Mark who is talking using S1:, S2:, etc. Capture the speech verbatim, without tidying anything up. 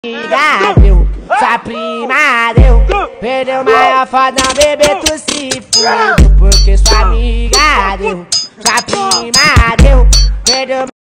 S1: amiga deu, sua prima deu, perdeu maior foda, bebê, tu se fudeu, porque sua amiga deu, sua prima deu, perdeu